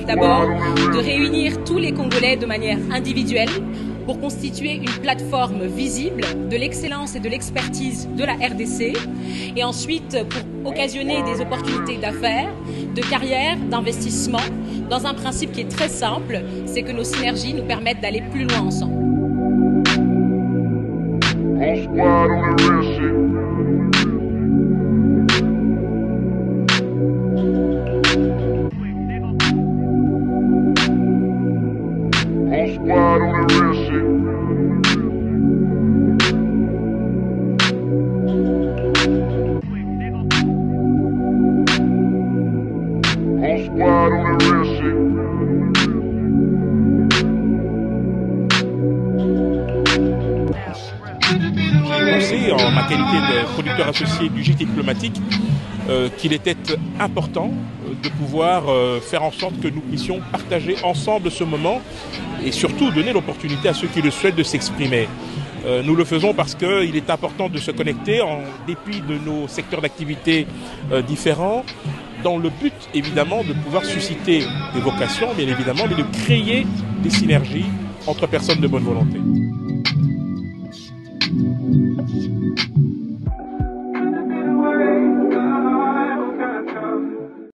d'abord de réunir tous les Congolais de manière individuelle pour constituer une plateforme visible de l'excellence et de l'expertise de la RDC, et ensuite pour occasionner des opportunités d'affaires, de carrière, d'investissement, dans un principe qui est très simple, c'est que nos synergies nous permettent d'aller plus loin ensemble. J'ai pensé, en ma qualité de producteur associé du gîte diplomatique, qu'il était important de pouvoir faire en sorte que nous puissions partager ensemble ce moment et surtout donner l'opportunité à ceux qui le souhaitent de s'exprimer. Nous le faisons parce qu'il est important de se connecter en dépit de nos secteurs d'activité différents, dans le but évidemment de pouvoir susciter des vocations, bien évidemment, mais de créer des synergies entre personnes de bonne volonté.